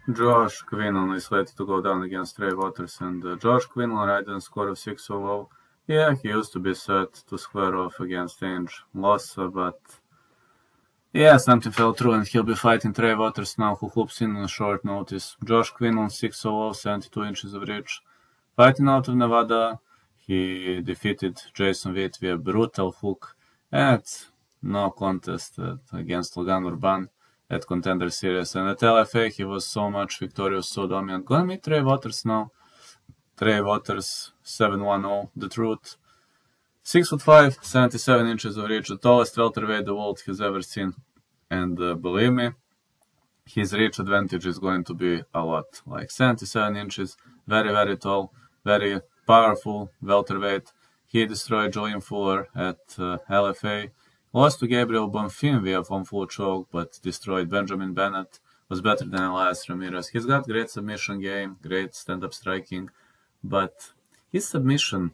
Josh Quinlan is slated to go down against Trey Waters, and Josh Quinlan riding a score of 6-0. Yeah, he used to be set to square off against Ainge Lossa, but yeah, something fell through, and he'll be fighting Trey Waters now, who hoops in on short notice. Josh Quinlan, 6-0, 72 inches of reach. Fighting out of Nevada, he defeated Jason Witt via brutal hook at no contest against Logan Urban at Contender Series. And at LFA, he was so much victorious, so dominant. Gonna meet Trey Waters now. Trey Waters, 7-1-0, the truth. 6'5", 77 inches of reach, the tallest welterweight the world has ever seen. And believe me, his reach advantage is going to be a lot. Like 77 inches, very, very tall, very powerful welterweight. He destroyed Julian Fuller at LFA. Lost to Gabriel Bonfim via one full choke, but destroyed Benjamin Bennett. Was better than Elias Ramirez. He's got great submission game, great stand-up striking, but his submission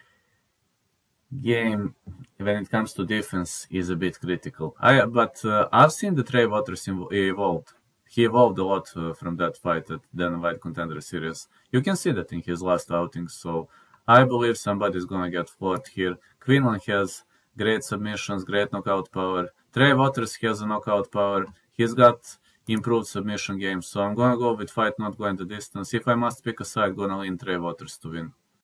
game, when it comes to defense, is a bit critical. I've seen the Trey Waters evolved. He evolved a lot from that fight at Dana White Contender Series. You can see that in his last outing, so I believe somebody's gonna get floored here. Quinlan has great submissions, great knockout power. Trey Waters has a knockout power. He's got improved submission game, so I'm gonna go with fight not going the distance. If I must pick a side, gonna lean Trey Waters to win.